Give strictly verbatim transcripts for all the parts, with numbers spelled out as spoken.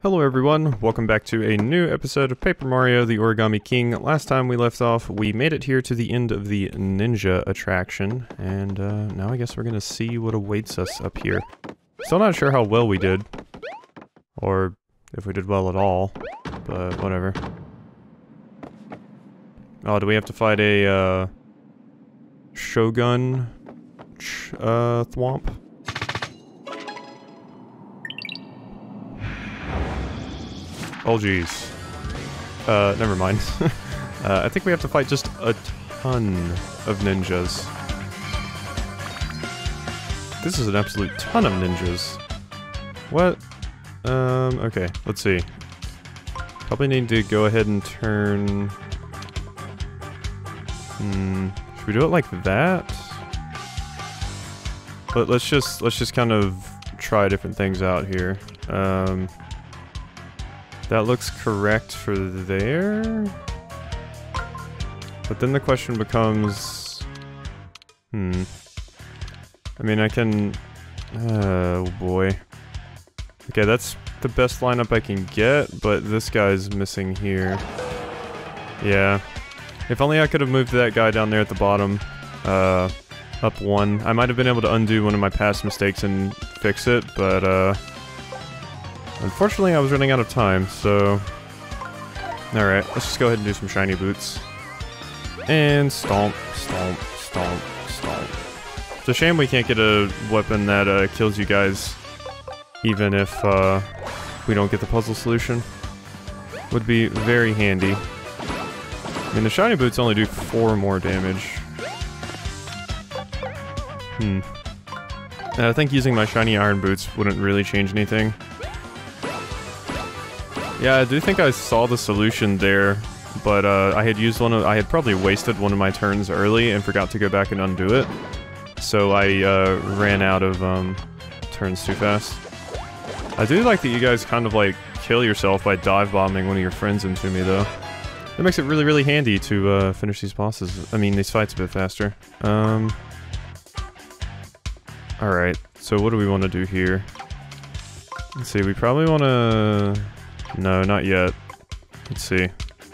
Hello everyone, welcome back to a new episode of Paper Mario The Origami King. Last time we left off, we made it here to the end of the ninja attraction, and uh, now I guess we're gonna see what awaits us up here. Still not sure how well we did, or if we did well at all, but whatever. Oh, do we have to fight a, uh, Shogun, ch uh, thwomp? Oh geez. Uh, never mind. uh, I think we have to fight just a ton of ninjas. This is an absolute ton of ninjas. What? Um, okay, let's see. Probably need to go ahead and turn... Hmm, should we do it like that? But let's just, let's just kind of try different things out here. Um... That looks correct for there. But then the question becomes... Hmm. I mean, I can... Oh, boy. Okay, that's the best lineup I can get, but this guy's missing here. Yeah. If only I could have moved that guy down there at the bottom. Uh, up one. I might have been able to undo one of my past mistakes and fix it, but, uh... unfortunately, I was running out of time, so... Alright, let's just go ahead and do some shiny boots. And stomp, stomp, stomp, stomp. It's a shame we can't get a weapon that uh, kills you guys, even if uh, we don't get the puzzle solution. Would be very handy. I mean, the shiny boots only do four more damage. Hmm. And I think using my shiny iron boots wouldn't really change anything. Yeah, I do think I saw the solution there, but uh, I had used one of- I had probably wasted one of my turns early and forgot to go back and undo it. So I uh, ran out of um, turns too fast. I do like that you guys kind of like kill yourself by dive bombing one of your friends into me though. That makes it really really handy to uh, finish these bosses, I mean these fights a bit faster. Um, Alright, so what do we want to do here? Let's see, we probably want to... No, not yet. Let's see.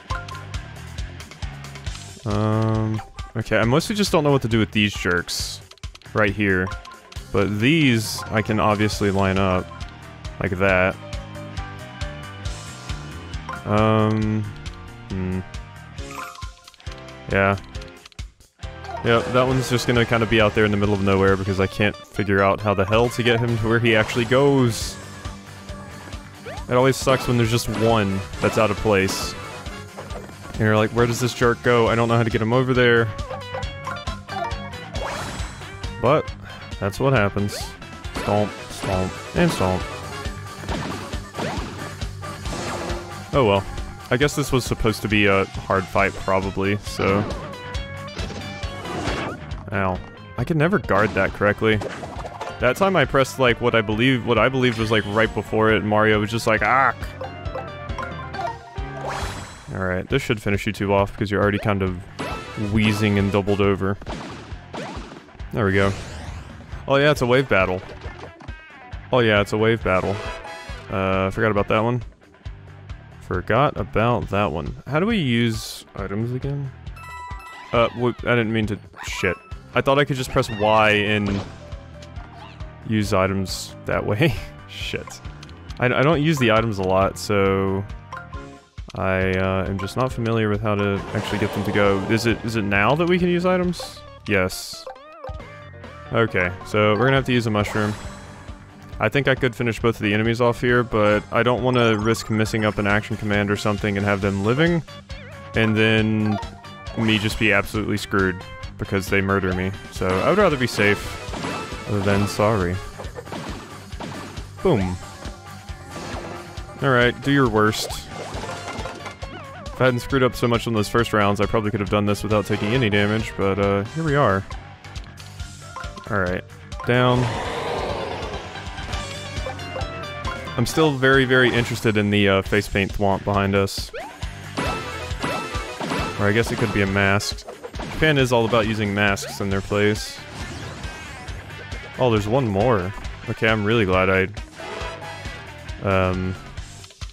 Um, okay, I mostly just don't know what to do with these jerks. Right here. But these, I can obviously line up. Like that. Um, hmm. Yeah. Yep, that one's just gonna kind of be out there in the middle of nowhere because I can't figure out how the hell to get him to where he actually goes. It always sucks when there's just one that's out of place. And you're like, where does this jerk go? I don't know how to get him over there. But, that's what happens. Stomp, stomp, and stomp. Oh well. I guess this was supposed to be a hard fight, probably, so... Ow. I could never guard that correctly. That time I pressed like what I believe what I believed was like right before it, and Mario was just like, ah. Alright, this should finish you two off because you're already kind of wheezing and doubled over. There we go. Oh yeah, it's a wave battle. Oh yeah, it's a wave battle. Uh, I forgot about that one. Forgot about that one. How do we use items again? Uh, whoop, I didn't mean to... Shit. I thought I could just press Y and... use items that way. Shit. I, I don't use the items a lot, so... I uh, am just not familiar with how to actually get them to go. Is it is it now that we can use items? Yes. Okay, so we're gonna have to use a mushroom. I think I could finish both of the enemies off here, but I don't want to risk missing up an action command or something and have them living, and then me just be absolutely screwed because they murder me. So I would rather be safe than sorry. Boom. Alright, do your worst. If I hadn't screwed up so much on those first rounds, I probably could have done this without taking any damage, but uh, here we are. Alright, down. I'm still very, very interested in the uh, face paint thwomp behind us. Or I guess it could be a mask. Japan is all about using masks in their plays. Oh, there's one more. Okay, I'm really glad I... Um...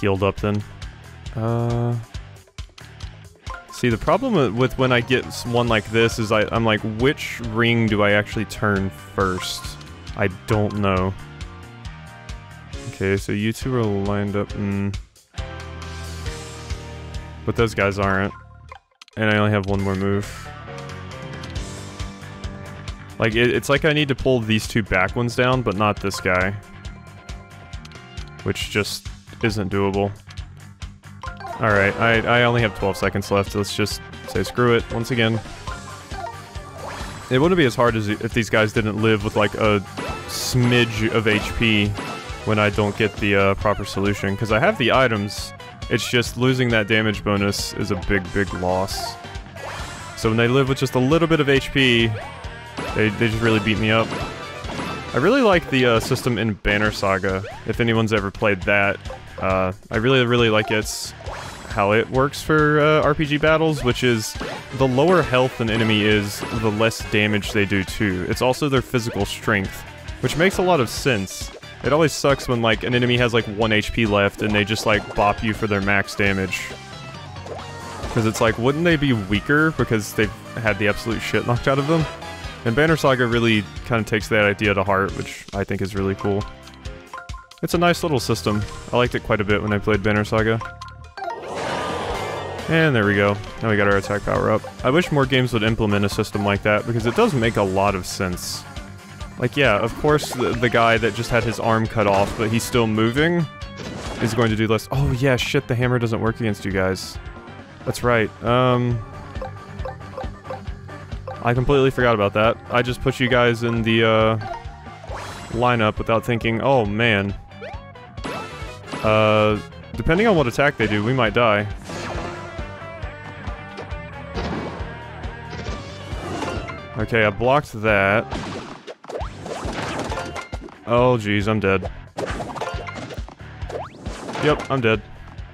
healed up then. Uh... See, the problem with when I get one like this is I, I'm like, which ring do I actually turn first? I don't know. Okay, so you two are lined up. Mm. But those guys aren't. And I only have one more move. Like, it, it's like I need to pull these two back ones down, but not this guy. Which just isn't doable. Alright, I, I only have twelve seconds left. Let's just say screw it once again. It wouldn't be as hard as if these guys didn't live with like a smidge of H P when I don't get the uh, proper solution. Because I have the items, it's just losing that damage bonus is a big, big loss. So when they live with just a little bit of H P, they, they just really beat me up. I really like the uh, system in Banner Saga, if anyone's ever played that. Uh, I really, really like its how it works for uh, R P G battles, which is the lower health an enemy is, the less damage they do too. It's also their physical strength, which makes a lot of sense. It always sucks when like an enemy has like one H P left and they just like bop you for their max damage. Because it's like, wouldn't they be weaker because they've had the absolute shit knocked out of them? And Banner Saga really kind of takes that idea to heart, which I think is really cool. It's a nice little system. I liked it quite a bit when I played Banner Saga. And there we go. Now we got our attack power up. I wish more games would implement a system like that, because it does make a lot of sense. Like, yeah, of course the, the guy that just had his arm cut off, but he's still moving, is going to do less. Oh yeah, shit, the hammer doesn't work against you guys. That's right. Um... I completely forgot about that. I just put you guys in the, uh... lineup without thinking, oh man. Uh... Depending on what attack they do, we might die. Okay, I blocked that. Oh geez, I'm dead. Yep, I'm dead.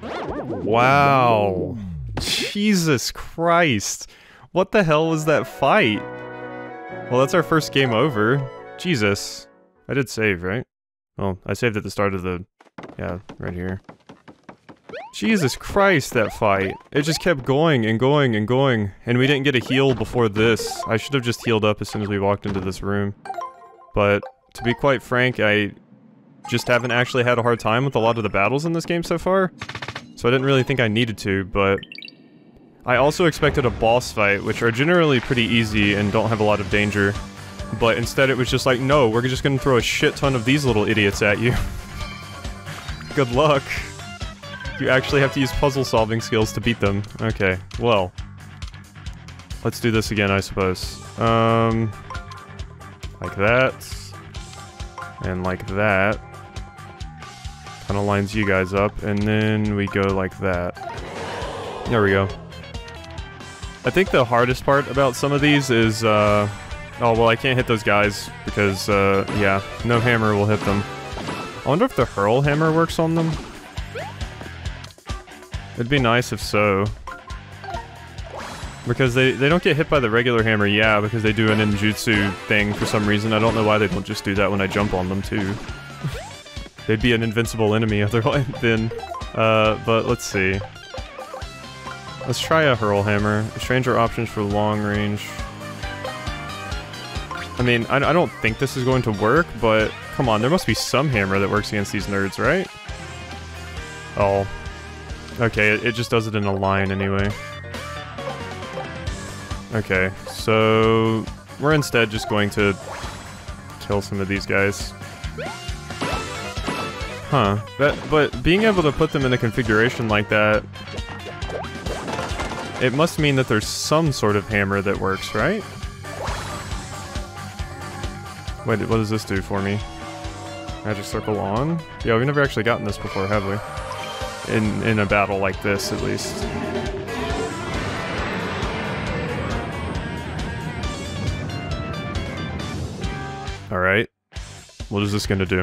Wow. Jesus Christ. What the hell was that fight? Well, that's our first game over. Jesus. I did save, right? Well, I saved at the start of the... Yeah, right here. Jesus Christ, that fight. It just kept going and going and going. And we didn't get a heal before this. I should have just healed up as soon as we walked into this room. But, to be quite frank, I just haven't actually had a hard time with a lot of the battles in this game so far. So I didn't really think I needed to, but... I also expected a boss fight, which are generally pretty easy and don't have a lot of danger. But instead it was just like, no, we're just gonna throw a shit ton of these little idiots at you. Good luck. You actually have to use puzzle solving skills to beat them. Okay, well. Let's do this again, I suppose. Um... Like that. And like that. Kinda lines you guys up, and then we go like that. There we go. I think the hardest part about some of these is, uh... oh, well, I can't hit those guys, because, uh, yeah, no hammer will hit them. I wonder if the hurl hammer works on them? It'd be nice if so. Because they, they don't get hit by the regular hammer, yeah, because they do an ninjutsu thing for some reason. I don't know why they don't just do that when I jump on them, too. They'd be an invincible enemy otherwise, then. Uh, but let's see. Let's try a hurl hammer. Stranger options for long range. I mean, I, I don't think this is going to work, but come on, there must be some hammer that works against these nerds, right? Oh. Okay, it, it just does it in a line anyway. Okay, so we're instead just going to kill some of these guys. Huh. That, but being able to put them in a configuration like that, it must mean that there's some sort of hammer that works, right? Wait, what does this do for me? Magic circle on? Yeah, we've never actually gotten this before, have we? In, in a battle like this, at least. Alright. What is this gonna do?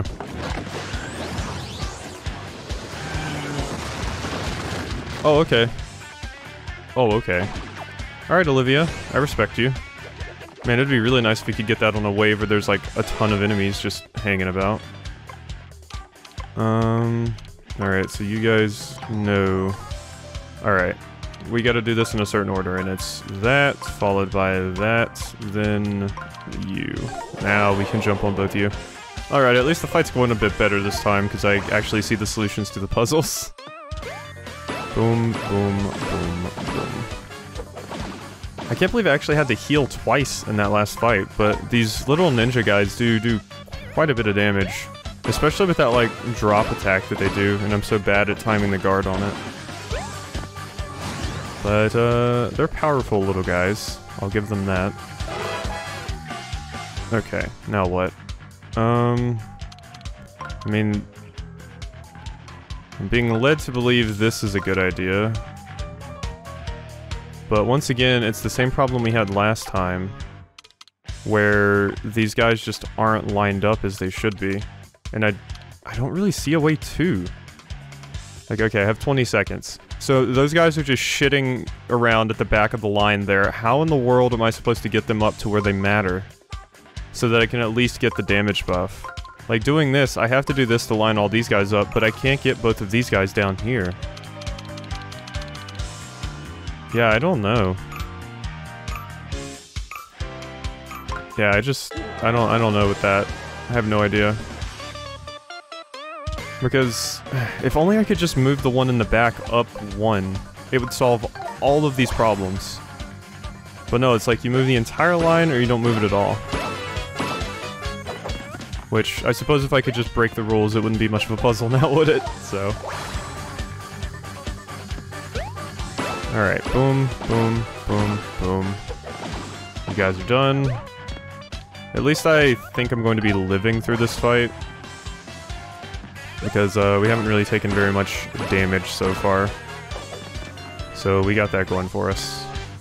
Oh, okay. Oh, okay. Alright, Olivia. I respect you. Man, it'd be really nice if we could get that on a wave where there's like a ton of enemies just hanging about. Um, Alright, so you guys know... Alright. We gotta do this in a certain order, and it's that, followed by that, then you. Now we can jump on both of you. Alright, at least the fight's going a bit better this time, because I actually see the solutions to the puzzles. Boom, boom, boom, boom. I can't believe I actually had to heal twice in that last fight, but these little ninja guys do do quite a bit of damage. Especially with that, like, drop attack that they do, and I'm so bad at timing the guard on it. But, uh, they're powerful little guys. I'll give them that. Okay, now what? Um... I mean... I'm being led to believe this is a good idea. But once again, it's the same problem we had last time. Where these guys just aren't lined up as they should be. And I, I don't really see a way to. Like, okay, I have twenty seconds. So those guys are just shitting around at the back of the line there. How in the world am I supposed to get them up to where they matter? So that I can at least get the damage buff. Like, doing this, I have to do this to line all these guys up, but I can't get both of these guys down here. Yeah, I don't know. Yeah, I just... I don't, I don't know with that. I have no idea. Because, if only I could just move the one in the back up one, it would solve all of these problems. But no, it's like you move the entire line or you don't move it at all. Which, I suppose if I could just break the rules, it wouldn't be much of a puzzle now, would it? So... Alright, boom, boom, boom, boom. You guys are done. At least I think I'm going to be living through this fight. Because uh, we haven't really taken very much damage so far. So we got that going for us.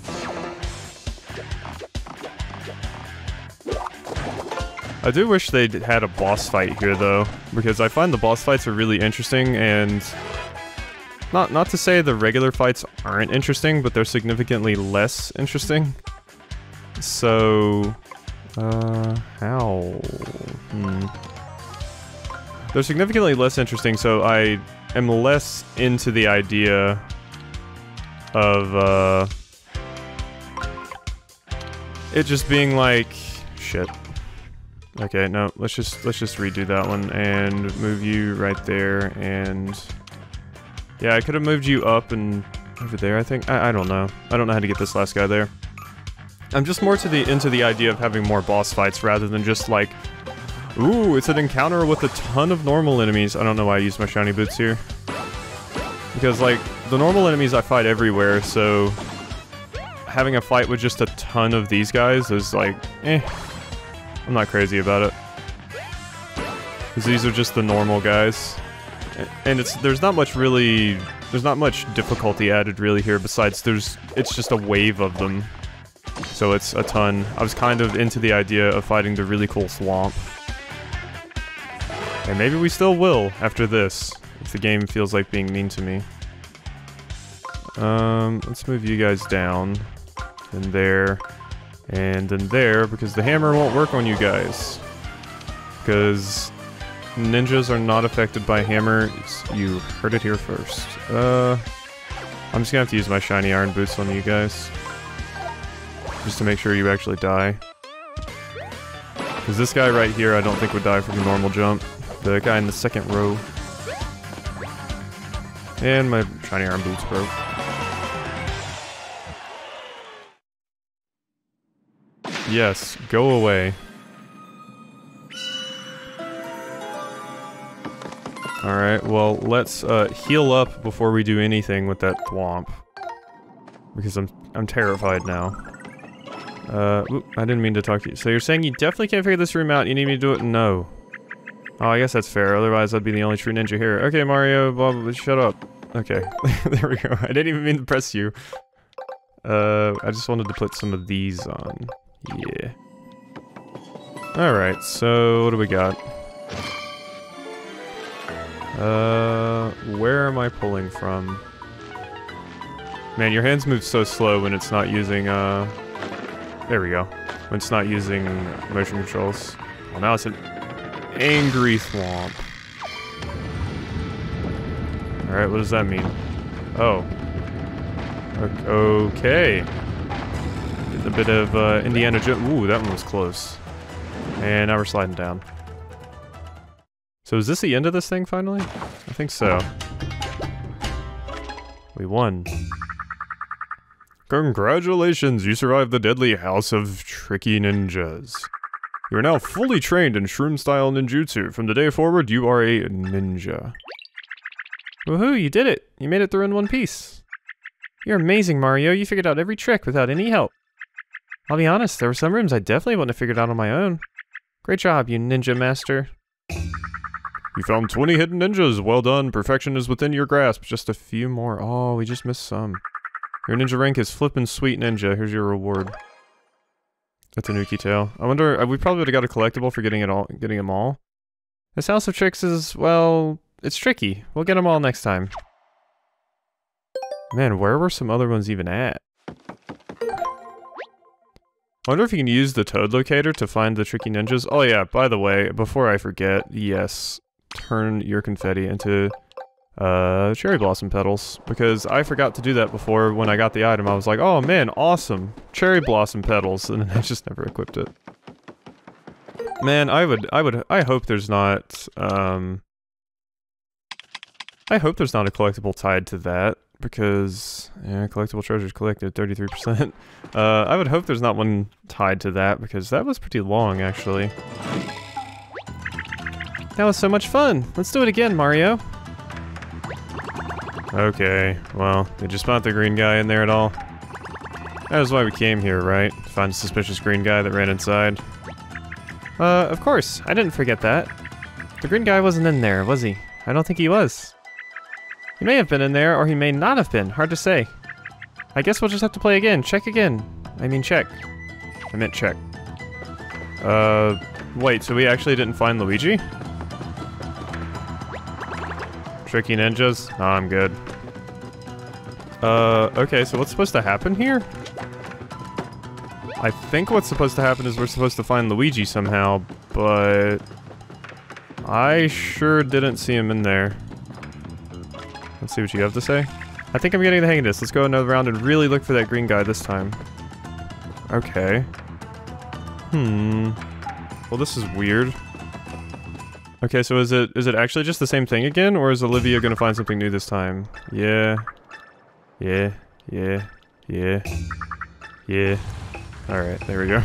I do wish they'd had a boss fight here though, because I find the boss fights are really interesting, and not not to say the regular fights aren't interesting, but they're significantly less interesting. So, uh, how? Hmm. They're significantly less interesting, so I am less into the idea of, uh... it just being like... shit. Okay, no, let's just, let's just redo that one, and move you right there, and... yeah, I could have moved you up and over there, I think? I, I don't know. I don't know how to get this last guy there. I'm just more to the into the idea of having more boss fights rather than just like... ooh, it's an encounter with a ton of normal enemies. I don't know why I use my shiny boots here. Because, like, the normal enemies I fight everywhere, so... having a fight with just a ton of these guys is like, eh. I'm not crazy about it. Because these are just the normal guys. And it's there's not much really... there's not much difficulty added really here, besides there's... it's just a wave of them. So it's a ton. I was kind of into the idea of fighting the really cool swamp. And maybe we still will, after this, if the game feels like being mean to me. Um, let's move you guys down. And there. And then there, because the hammer won't work on you guys. Because ninjas are not affected by hammers. You heard it here first. Uh, I'm just gonna have to use my shiny iron boots on you guys. Just to make sure you actually die. Because this guy right here I don't think would die from a normal jump. The guy in the second row. And my shiny iron boots broke. Yes, go away. Alright, well, let's uh, heal up before we do anything with that thwomp. Because I'm I'm terrified now. Uh, oop, I didn't mean to talk to you. So you're saying you definitely can't figure this room out, you need me to do it? No. Oh, I guess that's fair, otherwise I'd be the only true ninja here. Okay, Mario, blah, blah, blah, shut up. Okay, there we go. I didn't even mean to press you. Uh, I just wanted to put some of these on. Yeah. Alright, so what do we got? Uh, where am I pulling from? Man, your hands move so slow when it's not using, uh... there we go. When it's not using motion controls. Well, now it's an angry thwomp. Alright, what does that mean? Oh. Okay. Getting a bit of uh, Indiana Jones. Ooh, that one was close. And now we're sliding down. So is this the end of this thing, finally? I think so. We won. Congratulations, you survived the deadly house of tricky ninjas. You are now fully trained in shroom-style ninjutsu. From today forward, you are a ninja. Woohoo, you did it! You made it through in one piece. You're amazing, Mario. You figured out every trick without any help. I'll be honest, there were some rooms I definitely wouldn't have figured out on my own. Great job, you ninja master. You found twenty hidden ninjas. Well done. Perfection is within your grasp. Just a few more. Oh, we just missed some. Your ninja rank is Flippin' Sweet Ninja. Here's your reward. A Tanuki tail. I wonder, uh, we probably would have got a collectible for getting it all, getting them all. This House of Tricks is, well, it's tricky. We'll get them all next time. Man, where were some other ones even at? I wonder if you can use the Toad Locator to find the tricky ninjas. Oh yeah, by the way, before I forget, yes, turn your confetti into uh, cherry blossom petals. Because I forgot to do that before when I got the item. I was like, oh man, awesome, cherry blossom petals, and then I just never equipped it. Man, I would, I would, I hope there's not, um... I hope there's not a collectible tied to that. Because, yeah, collectible treasures collected, thirty-three percent. Uh, I would hope there's not one tied to that, because that was pretty long, actually. That was so much fun! Let's do it again, Mario! Okay, well, did you spot the green guy in there at all? That was why we came here, right? To find a suspicious green guy that ran inside. Uh, of course, I didn't forget that. The green guy wasn't in there, was he? I don't think he was. He may have been in there, or he may not have been. Hard to say. I guess we'll just have to play again. Check again. I mean check. I meant check. Uh, wait, so we actually didn't find Luigi? Tricky ninjas? Nah, I'm good. Uh, okay, so what's supposed to happen here? I think what's supposed to happen is we're supposed to find Luigi somehow, but... I sure didn't see him in there. Let's see what you have to say. I think I'm getting the hang of this. Let's go another round and really look for that green guy this time. Okay. Hmm. Well, this is weird. Okay, so is it is it actually just the same thing again, or is Olivia gonna find something new this time? Yeah. Yeah. Yeah. Yeah. Yeah. Alright, there we go.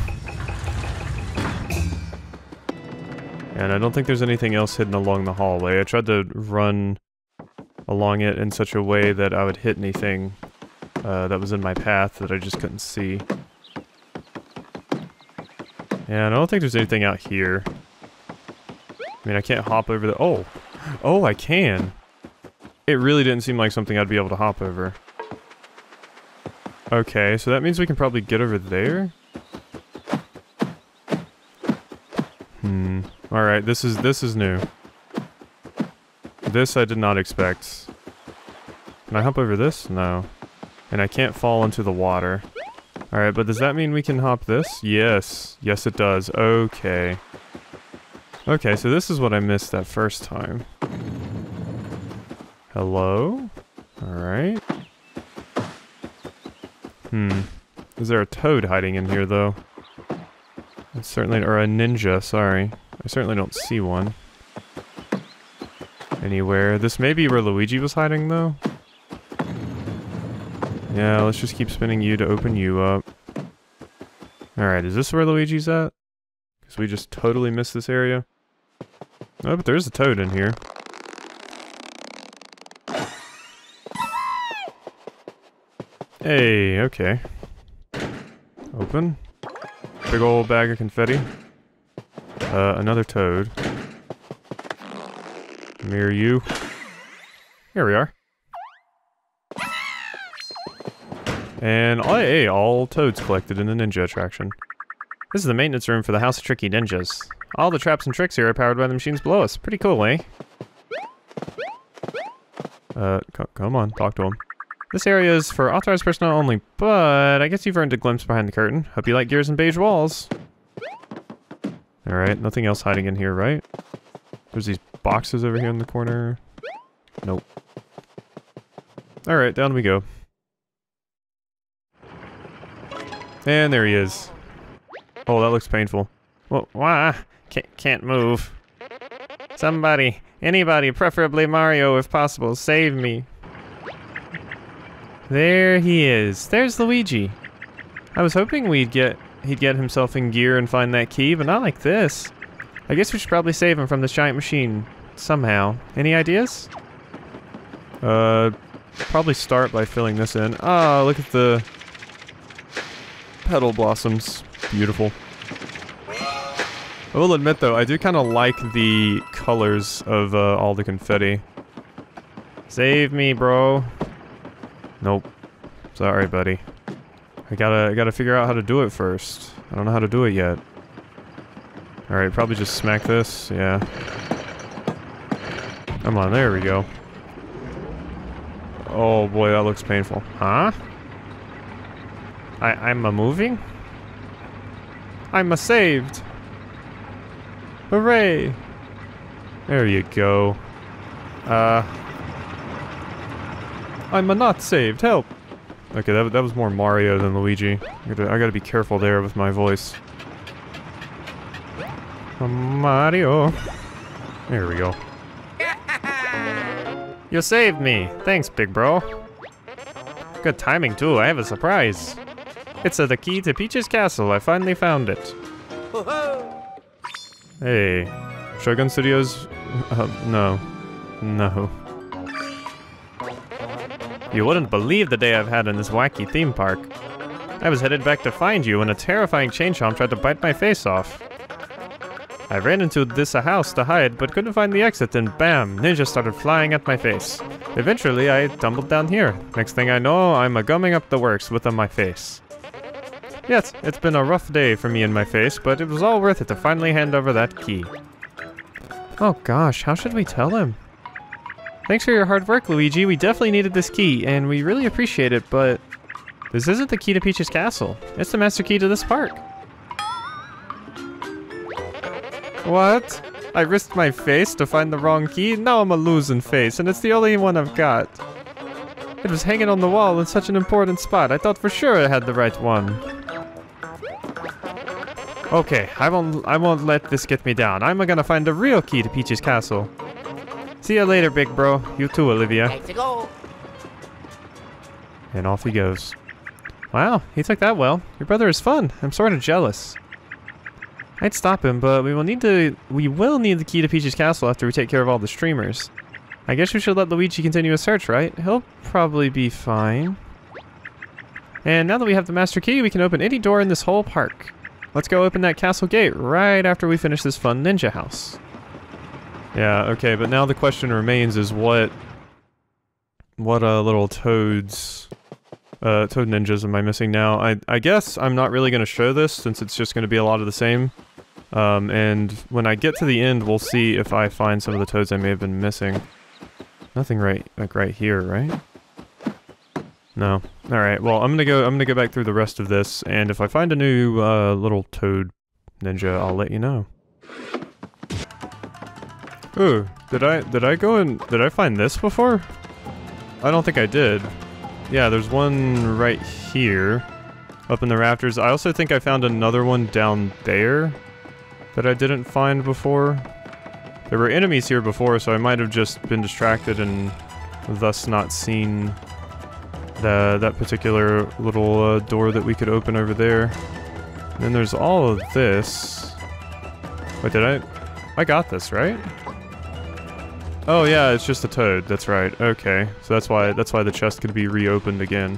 And I don't think there's anything else hidden along the hallway. I tried to run along it in such a way that I would hit anything uh, that was in my path that I just couldn't see. And I don't think there's anything out here. I mean, I can't hop over the- oh! Oh, I can! It really didn't seem like something I'd be able to hop over. Okay, so that means we can probably get over there? Hmm. Alright, this is- this is new. This I did not expect. Can I hop over this? No. And I can't fall into the water. Alright, but does that mean we can hop this? Yes. Yes, it does. Okay. Okay, so this is what I missed that first time. Hello? Alright. Hmm. Is there a toad hiding in here, though? It's certainly- or a ninja, sorry. I certainly don't see one. Anywhere. This may be where Luigi was hiding, though. Yeah, let's just keep spinning you to open you up. Alright, is this where Luigi's at? Because we just totally missed this area. Oh, but there's a toad in here. Hey, okay. Open. Big old bag of confetti. Uh, another toad. Mirror you. Here we are. And oh, hey, all toads collected in the ninja attraction. This is the maintenance room for the House of Tricky Ninjas. All the traps and tricks here are powered by the machines below us. Pretty cool, eh? Uh, c come on, talk to him. This area is for authorized personnel only, but I guess you've earned a glimpse behind the curtain. Hope you like gears and beige walls. Alright, nothing else hiding in here, right? There's these boxes over here in the corner. Nope. Alright, down we go. And there he is. Oh, that looks painful. Well, why? Can't, can't move. Somebody, anybody, preferably Mario if possible, save me. There he is. There's Luigi. I was hoping we'd get he'd get himself in gear and find that key, but not like this. I guess we should probably save him from this giant machine somehow. Any ideas? Uh, probably start by filling this in. Oh, look at the petal blossoms. Beautiful. I will admit though, I do kind of like the colors of uh, all the confetti. Save me, bro. Nope. Sorry, buddy. I gotta, I gotta figure out how to do it first. I don't know how to do it yet. Alright, probably just smack this. Yeah. Come on, there we go. Oh boy, that looks painful. Huh? I, I'm a moving? I'm a saved! Hooray! There you go. Uh... I'm a not saved, help! Okay, that, that was more Mario than Luigi. I gotta, I gotta be careful there with my voice. Mario. There we go. You saved me! Thanks, big bro. Good timing, too. I have a surprise. It's uh, the key to Peach's castle. I finally found it. Hey. Shogun Studios? Uh, no. No. You wouldn't believe the day I've had in this wacky theme park. I was headed back to find you when a terrifying chain chomp tried to bite my face off. I ran into this a house to hide, but couldn't find the exit, and bam, ninjas started flying at my face. Eventually, I tumbled down here. Next thing I know, I'm a gumming up the works with on my face. Yes, it's been a rough day for me and my face, but it was all worth it to finally hand over that key. Oh gosh, how should we tell him? Thanks for your hard work, Luigi. We definitely needed this key, and we really appreciate it, but this isn't the key to Peach's castle. It's the master key to this park. What? I risked my face to find the wrong key? Now I'm a losing face, and it's the only one I've got. It was hanging on the wall in such an important spot. I thought for sure I had the right one. Okay, I won't, I won't let this get me down. I'm gonna find the real key to Peach's castle. See you later, big bro. You too, Olivia. To go. And off he goes. Wow, he took that well. Your brother is fun. I'm sort of jealous. I'd stop him, but we will need to. We will need the key to Peach's castle after we take care of all the streamers. I guess we should let Luigi continue his search, right? He'll probably be fine. And now that we have the master key, we can open any door in this whole park. Let's go open that castle gate right after we finish this fun ninja house. Yeah, okay, but now the question remains is what... What, uh, little toads... Uh, toad ninjas am I missing now? I, I guess I'm not really gonna show this, since it's just gonna be a lot of the same. Um, and when I get to the end, we'll see if I find some of the toads I may have been missing. Nothing right, like right here, right? No. Alright, well, I'm gonna go, I'm gonna go back through the rest of this, and if I find a new, uh, little toad ninja, I'll let you know. Ooh, did I, did I go and, did I find this before? I don't think I did. Yeah, there's one right here, up in the rafters. I also think I found another one down there that I didn't find before. There were enemies here before, so I might have just been distracted and thus not seen the, that particular little uh, door that we could open over there. And then there's all of this. Wait, did I... I got this, right? Oh yeah, it's just a toad. That's right. Okay, so that's why that's why the chest could be reopened again.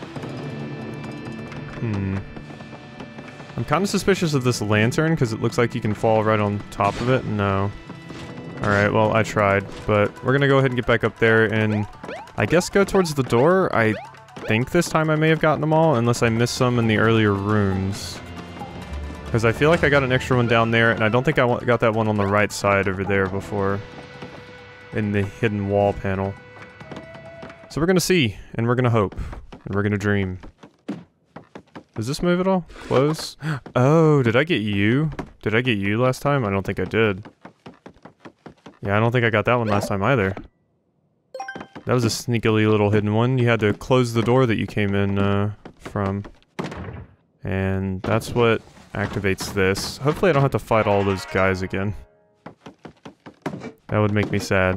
Hmm. I'm kind of suspicious of this lantern because it looks like you can fall right on top of it. No. All right. Well, I tried, but we're gonna go ahead and get back up there and I guess go towards the door. I think this time I may have gotten them all, unless I missed some in the earlier rooms. Because I feel like I got an extra one down there, and I don't think I got that one on the right side over there before. In the hidden wall panel. So we're gonna see, and we're gonna hope, and we're gonna dream. Does this move at all? Close? Oh, did I get you? Did I get you last time? I don't think I did. Yeah, I don't think I got that one last time either. That was a sneakily little hidden one. You had to close the door that you came in uh, from. And that's what activates this. Hopefully I don't have to fight all those guys again. That would make me sad.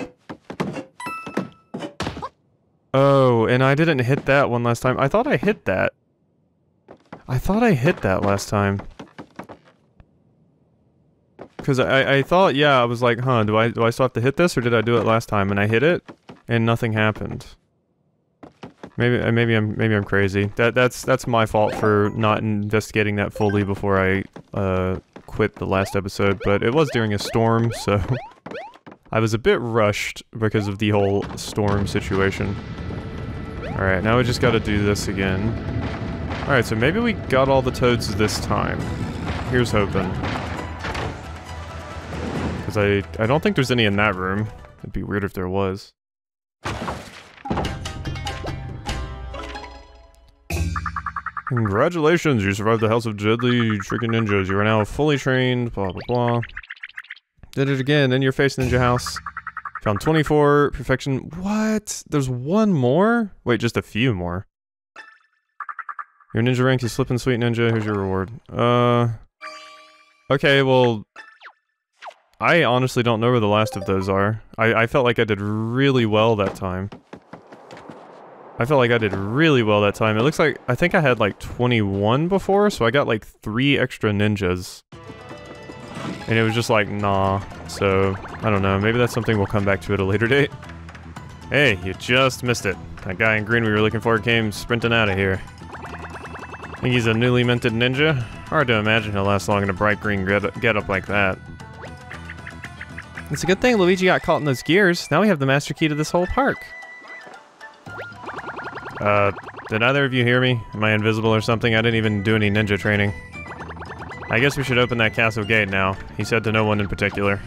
Oh, and I didn't hit that one last time. I thought I hit that. I thought I hit that last time. Because I, I thought, yeah, I was like, huh, do I, do I still have to hit this, or did I do it last time? And I hit it, and nothing happened. Maybe, maybe I'm, maybe I'm crazy. That, that's, that's my fault for not investigating that fully before I, uh, quit the last episode. But it was during a storm, so I was a bit rushed because of the whole storm situation. All right, now we just got to do this again. All right, so maybe we got all the toads this time. Here's hoping. Because I, I don't think there's any in that room. It'd be weird if there was. Congratulations, you survived the House of Deadly Tricky Ninjas. You are now fully trained, blah blah blah. Did it again, in your face, Ninja House. Found twenty-four, perfection. What? There's one more? Wait, just a few more. Your ninja rank is Slippin' Sweet Ninja, here's your reward. Uh... Okay, well... I honestly don't know where the last of those are. I, I felt like I did really well that time. I felt like I did really well that time. It looks like, I think I had like twenty-one before, so I got like three extra ninjas. And it was just like, nah. So, I don't know, maybe that's something we'll come back to at a later date. Hey, you just missed it. That guy in green we were looking for came sprinting out of here. Think he's a newly minted ninja? Hard to imagine he'll last long in a bright green get-up like that. It's a good thing Luigi got caught in those gears. Now we have the master key to this whole park. Uh, did either of you hear me? Am I invisible or something? I didn't even do any ninja training. I guess we should open that castle gate now. He said to no one in particular.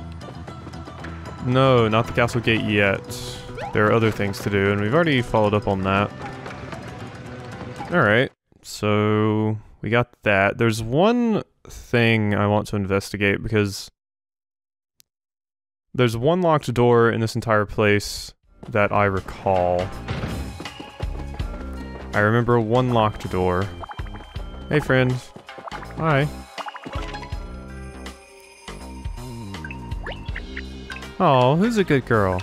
No, not the castle gate yet. There are other things to do, and we've already followed up on that. Alright, so we got that. There's one thing I want to investigate, because there's one locked door in this entire place that I recall. I remember one locked door. Hey, friend. Hi. Oh, who's a good girl?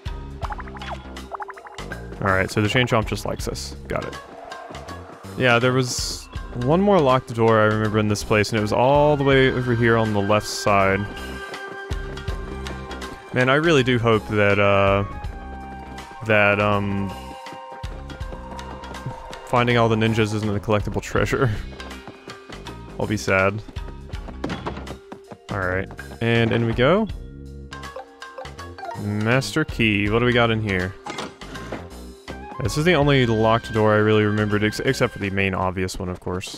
Alright, so the Chain Chomp just likes us. Got it. Yeah, there was one more locked door I remember in this place, and it was all the way over here on the left side. Man, I really do hope that, uh... that, um... finding all the ninjas isn't a collectible treasure. I'll be sad. Alright, and in we go. Master key, what do we got in here? This is the only locked door I really remembered, ex except for the main obvious one, of course.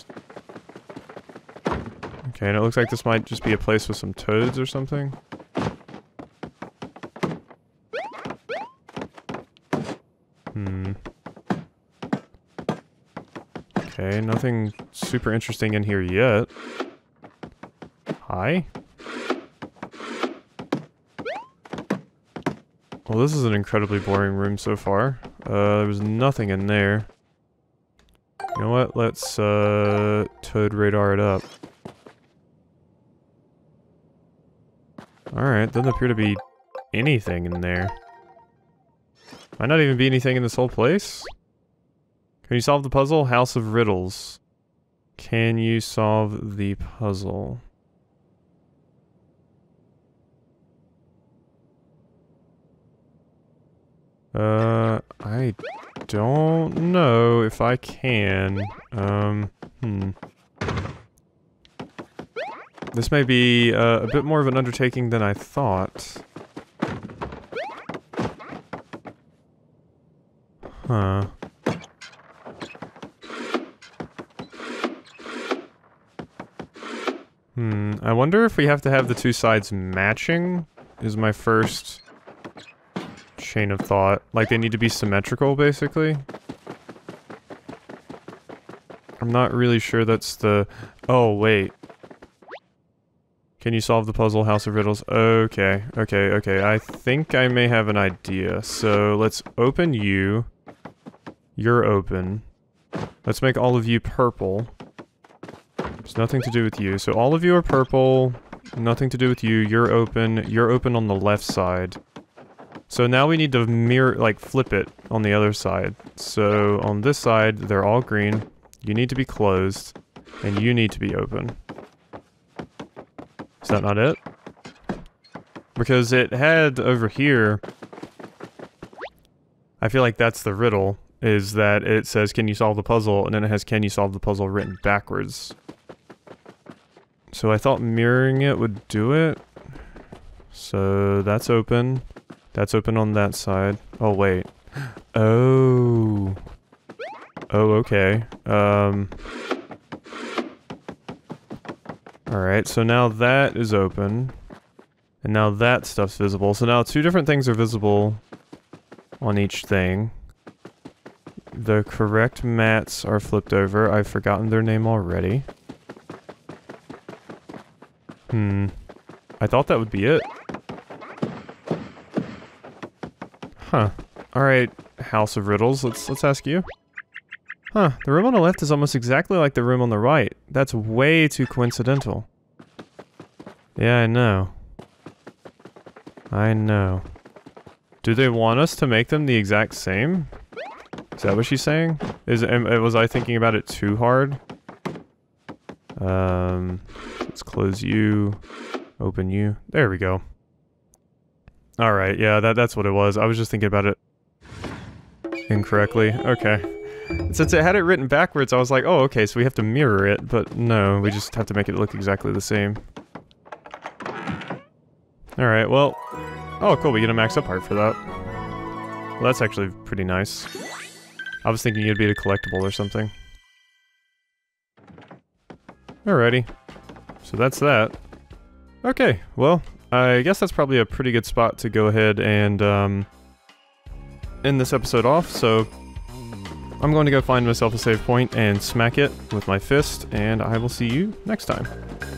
Okay, and it looks like this might just be a place with some toads or something. Hmm. Okay, nothing super interesting in here yet. Hi? Well, this is an incredibly boring room so far. Uh, there was nothing in there. You know what? Let's, uh, Toad radar it up. Alright, doesn't appear to be anything in there. Might not even be anything in this whole place? Can you solve the puzzle? House of Riddles. Can you solve the puzzle? Uh, I don't know if I can. Um, hmm. This may be uh, a bit more of an undertaking than I thought. Huh. Hmm, I wonder if we have to have the two sides matching, is my first chain of thought. Like, they need to be symmetrical, basically. I'm not really sure that's the... Oh, wait. Can you solve the puzzle, House of Riddles? Okay, okay, okay. I think I may have an idea. So let's open you. You're open. Let's make all of you purple. There's nothing to do with you. So all of you are purple. Nothing to do with you. You're open. You're open on the left side. So now we need to mirror, like, flip it on the other side. So on this side, they're all green. You need to be closed. And you need to be open. Is that not it? Because it had over here... I feel like that's the riddle, is that it says, can you solve the puzzle? And then it has, can you solve the puzzle written backwards. So I thought mirroring it would do it. So that's open. That's open on that side. Oh, wait. Oh. Oh, okay. Um. Alright, so now that is open. And now that stuff's visible. So now two different things are visible on each thing. The correct mats are flipped over. I've forgotten their name already. Hmm. I thought that would be it. Huh. Alright, House of Riddles, let's let's ask you. Huh, the room on the left is almost exactly like the room on the right. That's way too coincidental. Yeah, I know. I know. Do they want us to make them the exact same? Is that what she's saying? Is am, was I thinking about it too hard? Um, let's close you, open you. There we go. Alright, yeah, that, that's what it was. I was just thinking about it incorrectly. Okay. Since it had it written backwards, I was like, oh, okay, so we have to mirror it, but no, we just have to make it look exactly the same. Alright, well... Oh, cool, we get a max up art for that. Well, that's actually pretty nice. I was thinking it'd be a collectible or something. Alrighty. So that's that. Okay, well, I guess that's probably a pretty good spot to go ahead and um, end this episode off, so I'm going to go find myself a save point and smack it with my fist, and I will see you next time.